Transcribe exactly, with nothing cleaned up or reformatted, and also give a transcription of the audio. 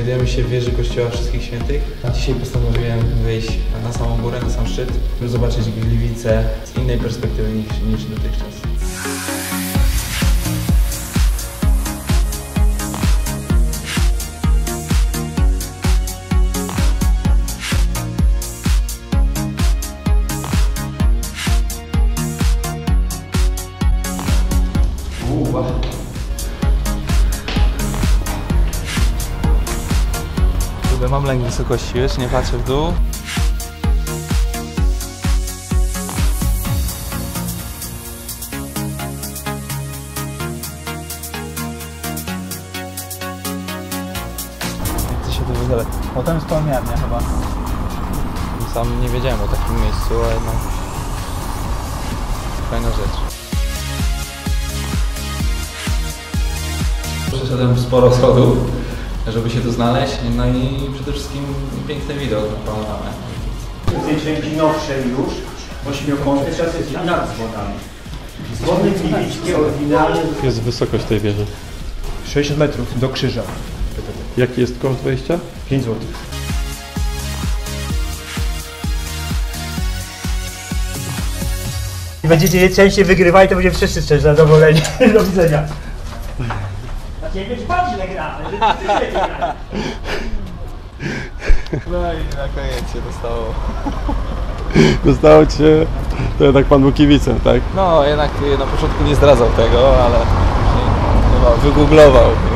Znajdujemy się w wieży Kościoła Wszystkich Świętych. Dzisiaj postanowiłem wyjść na samą górę, na sam szczyt, żeby zobaczyć Gliwice z innej perspektywy niż, niż dotychczas. Uuu. Mam lęk wysokości, wiesz, nie patrzę w dół. Jak to się tu wygląda? Potem spalniarnia chyba. Sam nie wiedziałem o takim miejscu, ale no... fajna rzecz. Przeszedłem sporo schodów, żeby się tu znaleźć, no i przede wszystkim piękny widok na panoramę. W tej części nowszej już, ośmiokątnej, teraz jest nad zwodami. Zwodny gliwickie oryginalnie... Jest wysokość tej wieży? sześćdziesiąt metrów do krzyża. Jaki jest koszt wejścia? pięć złotych. I będziecie częściej wygrywali, to będziemy wszyscy szczerze zadowoleni. Do widzenia. Nie wiem, czy pan źle gra, ale ty źle gra. No i na koniec się dostało. Dostało ci się, to jednak pan był kibicem, tak? No jednak na początku nie zdradzał tego, ale później chyba wygooglował.